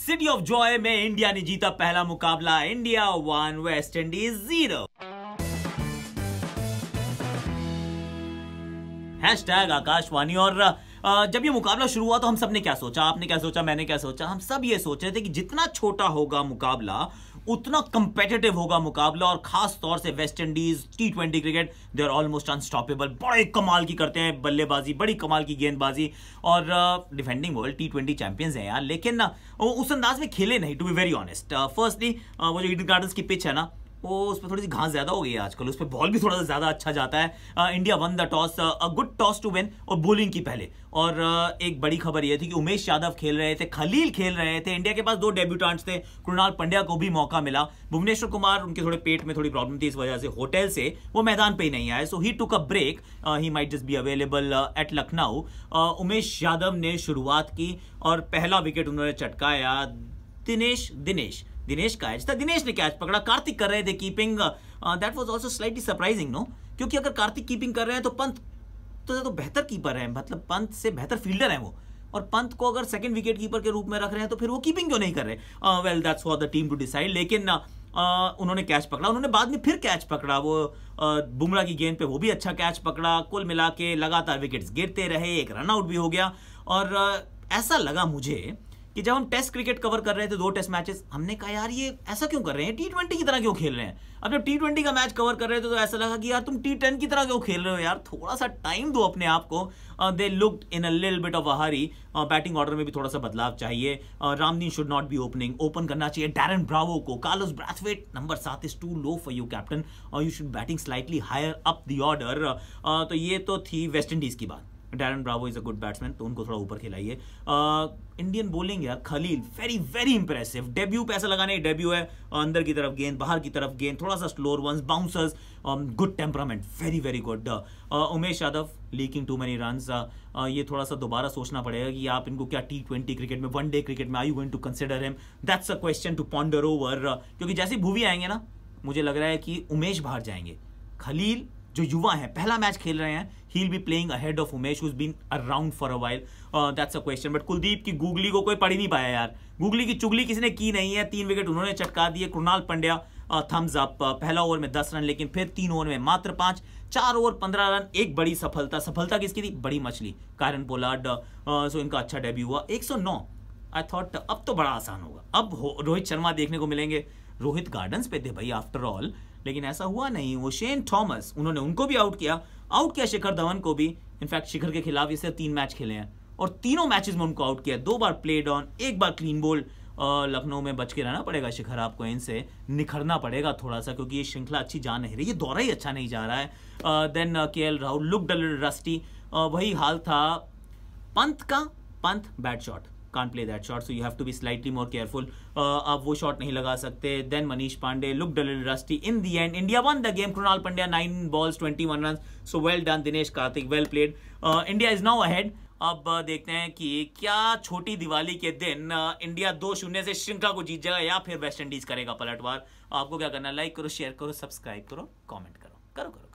City of joy में India ने जीता पहला मुकाबला। India 1 West Indies 0। Hashtag Akashvani. और जब ये मुकाबला शुरू हुआ तो हम सब ने क्या सोचा, आपने क्या सोचा, मैंने क्या सोचा, हम सब ये सोच रहे थे कि जितना छोटा होगा मुकाबला उतना कंपेटिटिव होगा मुकाबला। और खास तौर से West Indies T20 cricket, they are almost unstoppable. बड़े कमाल की करते हैं बल्लेबाजी, बड़ी कमाल की गेंदबाजी, और डिफेंडिंग वर्ल्ड T20 चैंपियंस हैं यार। लेकिन उस अंदाज में खेले नहीं, to be very honest. Firstly वो जो ईडन गार्डन्स की पिच है ना, वो उस पर थोड़ी सी घास ज्यादा हो गई है आजकल, उस पर बॉल भी थोड़ा सा ज्यादा अच्छा जाता है। India won the toss, a good toss to win, और बॉलिंग की पहले। और एक बड़ी खबर ये थी कि उमेश यादव खेल रहे थे, खलील खेल रहे थे। इंडिया के पास 2 डेब्यूटेंट्स थे, कृणाल पंड्या को भी मौका मिला। भुवनेश्वर कुमार, उनके थोड़े पेट में थोड़ी प्रॉब्लम थी, इस वजह से होटल से वो मैदान पे ही नहीं आए। So he took a break, he might just be available at Lucknow. Umesh Yadav ने शुरुआत की और पहला विकेट उन्होंने चटकाया। दिनेश कैच था, दिनेश ने कैच पकड़ा। कार्तिक कर रहे थे keeping, that was also slightly surprising, no, क्योंकि अगर कार्तिक कीपिंग कर रहे हैं तो पंत तो बेहतर कीपर है, मतलब पंत से बेहतर फील्डर है वो। और पंत को अगर सेकंड विकेट कीपर के रूप में रख रहे हैं तो फिर वो कीपिंग क्यों नहीं कर रहे? Well, that's for the team to decide. लेकिन उन्होंने कैच पकड़ा, उन्होंने बाद में फिर कैच पकड़ा, वो बुमराह की गेंद पे वो भी अच्छा कैच पकड़ा। कुल मिला के लगातार विकेट्स गिरते रहे, एक रनआउट भी हो गया। और ऐसा लगा मुझे कि जब हम टेस्ट क्रिकेट कवर कर रहे थे, 2 टेस्ट मैचेस, हमने कहा यार ये ऐसा क्यों कर रहे हैं, T20 की तरह क्यों खेल रहे हैं। अब जब T20 का मैच कवर कर रहे थे तो ऐसा लगा कि यार तुम T10 की तरह क्यों खेल रहे हो यार, थोड़ा सा टाइम दो अपने आप को। They looked in a little bit of a hurry. Batting order में भी थोड़ा सा बदलाव चाहिए। Ramdin should not be open करना चाहिए डैरन ब्रावो को। Carlos Brathwaite number 7 is too low for you captain, और you should batting slightly higher up the order. तो ये तो थी वेस्ट इंडीज की बात। Darren Bravo is a good batsman, तो उनको थोड़ा ऊपर खिलाइए। इंडियन बॉलिंग यार, Khaleel very very impressive. Debut पे ऐसा लगा नहीं डेब्यू है, अंदर की तरफ गेंद, बाहर की तरफ गेंद, थोड़ा सा slower ones, bouncers, good temperament, very very good. Umesh Yadav leaking too many runs. ये थोड़ा सा दोबारा सोचना पड़ेगा कि आप इनको क्या T20 क्रिकेट में, वनडे क्रिकेट में, are you going to consider him? That's a question to ponder over. क्योंकि जैसे भुवी आएंगे ना, मुझे लग रहा है कि उमेश बाहर जाएंगे। खलील जो युवा है, पहला मैच खेल रहे हैं, he'll be playing ahead of Umesh who's been around for a while. That's a question. But Kuldeep की गुगली को कोई पढ़ ही नहीं पाया यार, गुगली की चुगली किसी ने की नहीं है। 3 विकेट उन्होंने चटका दिए। कृणाल पंड्या थम्स अप, पहला ओवर में 10 रन, लेकिन फिर 3 ओवर में मात्र 5, 4 ओवर 15 रन, एक बड़ी सफलता किसकी थी? बड़ी मछली, कायरन पोलार्ड। सो इनका अच्छा डेब्यू हुआ। 109। आई थॉट अब तो बड़ा आसान होगा, अब रोहित शर्मा देखने को मिलेंगे। रोहित गार्डन्स पे थे भाई आफ्टर ऑल, लेकिन ऐसा हुआ नहीं। वो शेन थॉमस, उन्होंने उनको भी आउट किया शिखर धवन को भी। इनफैक्ट शिखर के खिलाफ इसे 3 मैच खेले हैं और तीनों मैचेस में उनको आउट किया। 2 बार प्लेड ऑन, 1 बार क्लीन बोल्ड। लखनऊ में बच के रहना पड़ेगा शिखर, आपको इनसे निखरना पड़ेगा थोड़ा सा, क्योंकि ये श्रृंखला अच्छी जा नहीं रही, ये दौरा ही अच्छा नहीं जा रहा है। Then KL Rahul looked a little rusty. वही हाल था पंत का, Pant bad shot, can't play that shot, so you have to be slightly more careful. आप वो शॉट नहीं लगा सकते। Then Manish Pandey looked a little rusty. In the end, India won the game. Krunal Pandya 9 balls 21 runs. So well done Dinesh Karthik, well played. India is now ahead. अब देखते हैं कि क्या छोटी दिवाली के दिन इंडिया 2-0 से श्रृंखला को जीत जाएगा या फिर वेस्ट इंडीज करेगा पलटवार। आपको क्या करना है? लाइक करो, शेयर करो, सब्सक्राइब करो, कमेंट करो।